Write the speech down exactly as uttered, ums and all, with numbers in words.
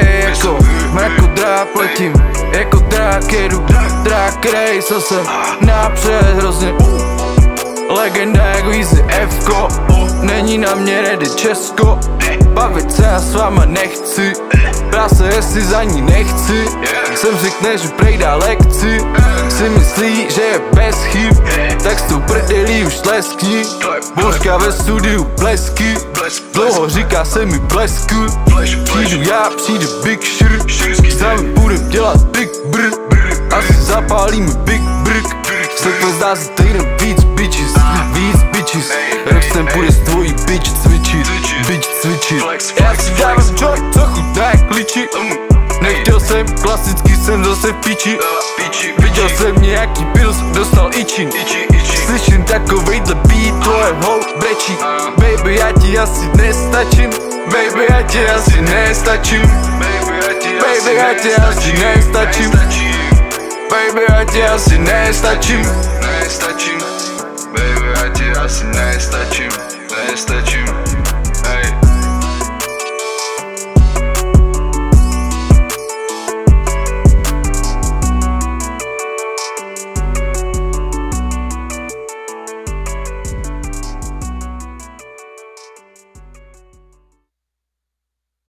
jako mraku dráp letím, jako drák jedu, drák rejsa jsem napřed hrozně. Legenda jak Weezy F-ko, není na mě ready Česko. Bavit se já s váma nechci, práce jestli za ní nechci. Jsem řekne, že prejdá lekci, si myslí, že je bez chyb, tak s tou prdelí už tleskni. Božka ve studiu blesky, dlouho říká se mi blesku. Přijdu já, přijde Big Shir, sami budem dělat Big Brr, asi zapálíme Big Brk. Se to zdá se týden víc bitches, víc bitches. Rockstem bude s tvojí bitch cvičit, bitch cvičit. Já si dávám joint, co chutná jak liči. Nechtěl jsem, klasicky jsem zase v piči. Viděl jsem nějaký pills, dostal itchin. Slyším takovejhle beat, tvoje hou brečí. Baby, já ti asi nestačím, baby, já ti asi nestačím, baby, já ti asi nestačím, baby, já ti asi nestačím, nestačím, baby, já ti asi nestačím, nestačím.